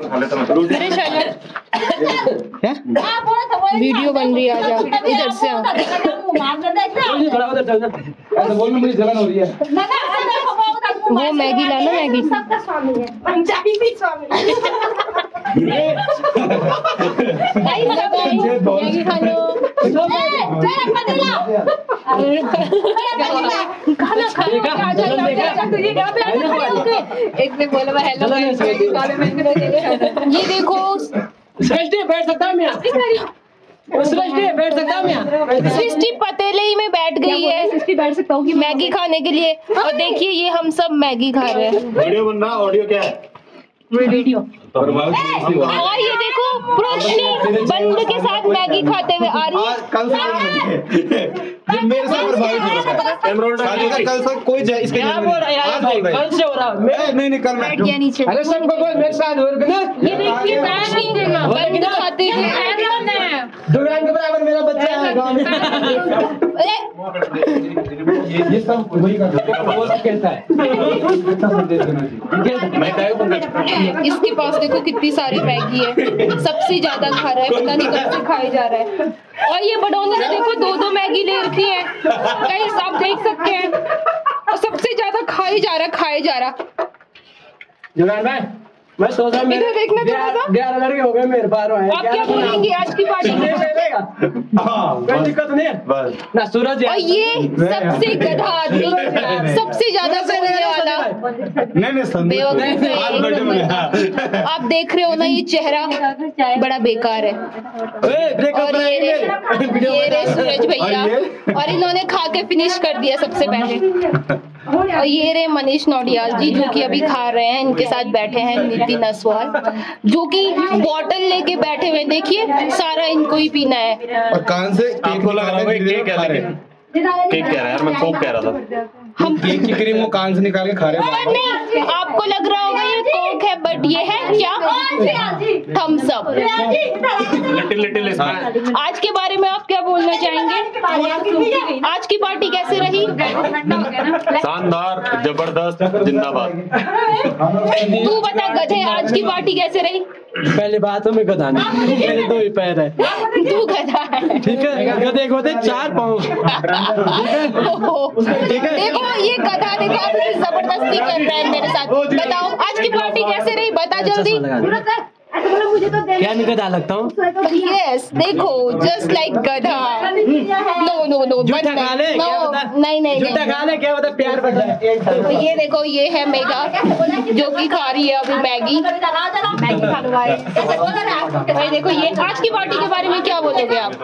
मेरे channel video बन रही है, आजा इधर से आ। ऐसा बोल, मुझे जलन हो रही है। वो मैगी लाना, मैगी सबका स्वामी है, पंजाबी भी स्वामी है। मैगी खा लो। खाना एक ने बोला मैं हेलो ये देखो सृष्टि बैठ सकता है मैं, सृष्टि बैठ सकता है मैं। सृष्टि पतीले में बैठ गई है, सृष्टि बैठ सकता हूँ मैगी खाने के लिए। और देखिए ये हम सब मैगी खा रहे हैं। वीडियो बन रहा, ऑडियो क्या है? वीडियो। और ये देखो रोशनी बंद के साथ मैगी खाते हुए आ रही है। कल से मेरे साथ प्रभावित हो रहा है। कल से कोई इसके क्या बोल रहा है यार, कल से हो रहा है। नहीं कल मैं नीचे। अरे सबको बोल मेरे साथ हो रहा है। ये देखिए मैगी बंद खाते हुए दुकान के बराबर मेरा बच्चा है गांव में। ये सब वही कहता है। इसके पास देखो कितनी सारी मैगी है, सबसे ज्यादा खा रहा है, पता नहीं कब से खाई जा रहा है। और ये बडोंगे ने देखो 2-2 मैगी ले रखी है, गाइस आप देख सकते हैं। और सबसे ज्यादा खाई जा रहा। जुगान भाई मैं सोच रहा इधर देखना थोड़ा सा। 11 लड़के हो गए मेरे पास। आप क्या बोलेंगे आज की पार्टी में? कोई दिक्कत नहीं है बस ना। सूरज और ये सबसे गधा आदमी, सबसे ज्यादा बोलने वाला। नहीं आप देख रहे हो ना, ये चेहरा बड़ा बेकार है। और ये रे सूरज भैया, और इन्होंने खा के फिनिश कर दिया सबसे पहले। और ये रे मनीष नौडियाल जी जो कि अभी खा रहे हैं। इनके साथ बैठे हैं नितिन असवाल जो कि बॉटल लेके बैठे हुए, देखिए सारा इनको ही पीना है। और कान से केक को लगा रहा है। केक कह रहा है यार, मैं कोक कह रहा था। हम केक की क्रीम को कान से निकाल के खा रहे हैं। नहीं आपको लग रहा होगा ये कोक है, बट ये है क्या? Thums up. लिटिल आज के बारे में आप क्या बोलना चाहेंगे? आज की पार्टी कैसे रही? शानदार, जबरदस्त, जिंदाबाद। तू बता गधे, आज की पार्टी कैसे रही? पहले बात में गधा नहीं, मेरे 2 ही पैर है। तू गधा है, ठीक है। गधे को होते 4 पाँव। ठीक है। देखो ये गधा देखो अभी जबरदस्ती कर रहा है मेरे साथ। बताओ आज की पार्टी कैसे रही? बता जल्दी। मुझे तो क्या नहीं गधा लगता हूँ? यस देखो जस्ट लाइक गधा। नो झूठा खा ले, क्या बता? नहीं झूठा खा ले, क्या बता? प्यार बढ़ रहा है। तो ये देखो ये है मेगा जो कि खा रही है अभी मैगी खा लो भाई। भाई देखो ये आज की पार्टी के बारे में क्या बोलोगे आप?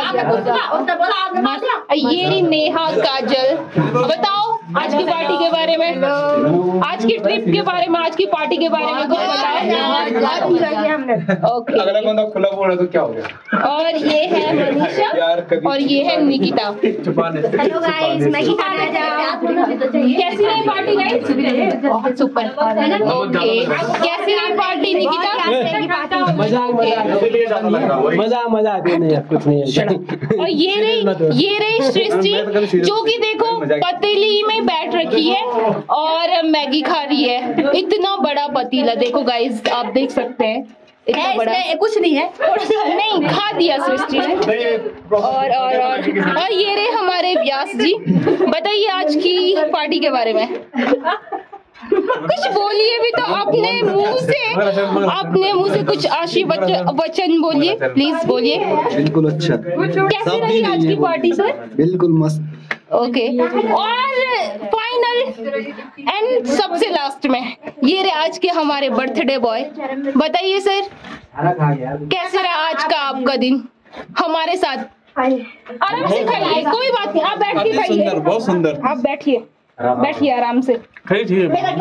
ये रही नेहा काजल, बताओ आज की पार्टी के बारे में, आज की ट्रिप के बारे में, आज की पार्टी के बारे में कुछ बताओ। ओके अगला बंदा खुला बोल रहा तो क्या हो गया? और ये है मनीषा और ये है निकिता। हेलो गाइस, मैगी खाने कैसी रही पार्टी गाइस? बहुत सुपर। ओके कैसी रही पार्टी निकिता? मजा आती नहीं है, कुछ नहीं है। और ये रही सृष्टि जो कि देखो पतीली में बैठ रखी है और मैगी खा रही है। इतना बड़ा पतीला देखो गाइस, आप देख सकते हैं इतना बड़ा। कुछ नहीं है, नहीं खा दिया सृष्टि ने। और ये रहे हमारे व्यास जी, बताइए आज की पार्टी के बारे में कुछ बोलिए भी तो, अपने मुंह से कुछ आशीर्वचन बोलिए, प्लीज बोलिए। बिल्कुल अच्छा। कैसी रही आज की पार्टी सर? बिल्कुल मस्त। ओके और फाइनल एंड सबसे लास्ट में ये रहे आज के हमारे बर्थडे बॉय। बताइए सर कैसे रहा आज का आपका दिन हमारे साथ? आराम से खाइए, कोई बात नहीं, आप बैठ के खाइए। बहुत सुंदर। आप बैठिए आराम से। ठीक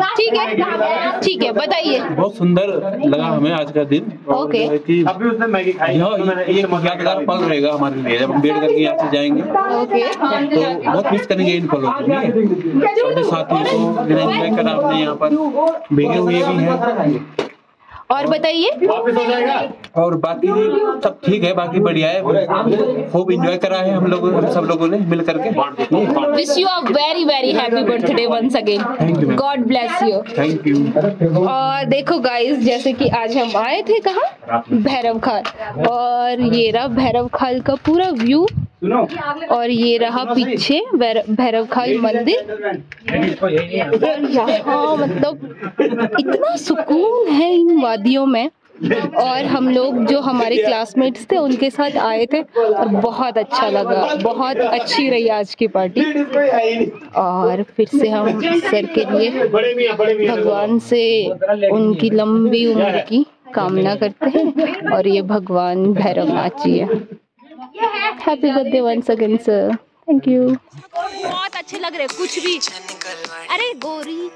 है बताइए। बहुत सुंदर लगा हमें आज का दिन। ओके अभी उसने मैगी खाई, ये यादगार पल रहेगा हमारे लिए जब हम बैठ करके यहाँ से जाएंगे। ओके तो बहुत मिस करेंगे इन पलों को, अपने साथियों को जिन्हें लेकर आपने यहाँ पर भेजे हुए भी हैं। और बताइए। वापस हो जाएगा। और बाकी सब ठीक है, बाकी बढ़िया है, खूब एंजॉय करा है हम लोगों सब लोगों ने मिल करके। Wish you a very very happy birthday once again. God bless you. Thank you. और देखो गाइस, जैसे कि आज हम आए थे कहाँ, भैरव खाल, और ये रहा भैरव खाल का पूरा व्यू, और ये रहा पीछे भैरव खाल मंदिर। और यहाँ मतलब इतना सुकून है इन वादियों में, और हम लोग जो हमारे क्लासमेट्स थे उनके साथ आए थे और बहुत अच्छा लगा, बहुत अच्छी रही आज की पार्टी। और फिर से हम सर के लिए भगवान से उनकी लंबी उम्र की कामना करते हैं, और ये भगवान भैरवनाथ जी है। Happy birthday once again sir, thank you. बहुत अच्छे लग रहे कुछ भी। अरे गोरी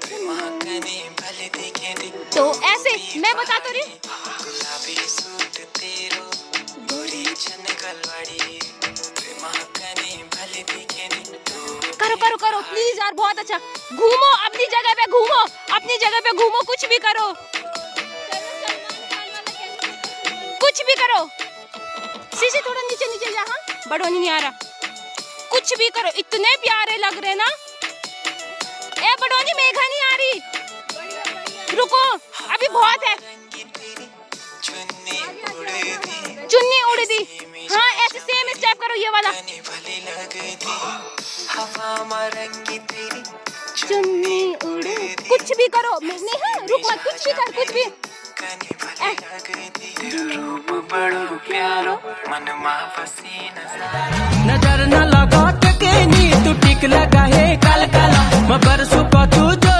तो ऐसे मैं बता तो रही, करो करो करो प्लीज यार, बहुत अच्छा। घूमो अपनी जगह पे, घूमो अपनी जगह पे, घूमो, कुछ भी करो, कुछ भी करो। शीशे थोड़ा नीचे नीचे जा, हाँ बड़ोनी नहीं आ रहा, कुछ भी करो, इतने प्यारे लग रहे ना। ए बड़ोनी मेघा नहीं आ रही, रुको अभी बहुत है। चुन्नी उड़ दी, हाँ ऐसे सेम स्टेप करो, ये वाला। चुन्नी उड़, कुछ भी करो, नहीं है रुक मत, कुछ भी कर, कुछ भी। नजर न लगा के नी तू टिक लगा है काल काला, मैं बरसों का तू